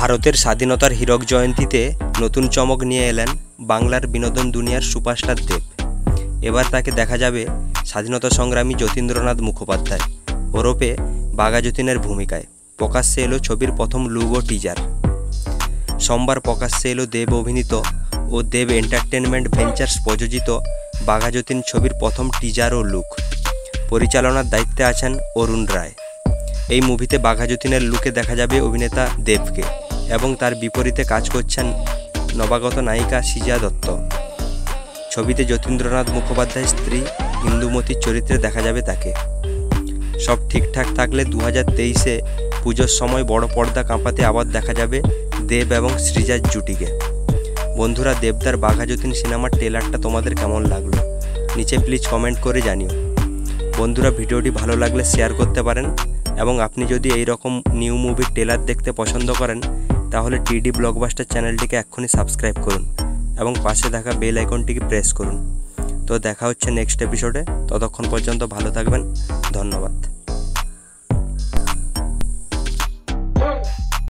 ভারতের স্বাধীনতার হীরক জয়ন্তীতে নতুন চমক নিয়ে এলেন বাংলার বিনোদন দুনিয়ার সুপারস্টার দেব। এবার তাকে দেখা যাবে স্বাধীনতা সংগ্রামী যতীন্দ্রনাথ মুখোপাধ্যায় ওরফে বাঘা যতীনের ভূমিকায়। প্রকাশ্যে এলো ছবির প্রথম লুক ও টিজার। সোমবার প্রকাশ্যে এলো দেব অভিনীত ও দেব এন্টারটেনমেন্ট ভেঞ্চার্স প্রযোজিত বাঘা যতীন ছবির প্রথম টিজার ও লুক। পরিচালনার দায়িত্বে আছেন অরুণ রায়। এই মুভিতে বাঘা যতীনের লুকে দেখা যাবে অভিনেতা দেবকে এবং তার বিপরীতে কাজ করছেন নবাগত নায়িকা শ্রীজা দত্ত। ছবিতে যতীন্দ্রনাথ মুখোপাধ্যায়ের স্ত্রী ইন্দুমতির চরিত্রে দেখা যাবে তাকে। সব ঠিকঠাক থাকলে 2023-এ পুজোর সময় বড় পর্দা কাঁপাতে আবার দেখা যাবে দেব এবং শ্রীজার জুটিকে। বন্ধুরা, দেবদার বাঘা যতীন সিনেমার ট্রেলারটা তোমাদের কেমন লাগলো নিচে প্লিজ কমেন্ট করে জানিও। বন্ধুরা, ভিডিওটি ভালো লাগলে শেয়ার করতে পারেন এবং আপনি যদি এই রকম নিউ মুভির ট্রেলার দেখতে পছন্দ করেন তাহলে টিডি ব্লকবাস্টার চ্যানেলটিকে এক্ষুনি সাবস্ক্রাইব করুন এবং পাশে থাকা বেল আইকনটিকে প্রেস করুন। তো দেখা হচ্ছে নেক্সট এপিসোডে। ততক্ষণ পর্যন্ত ভালো থাকবেন। ধন্যবাদ।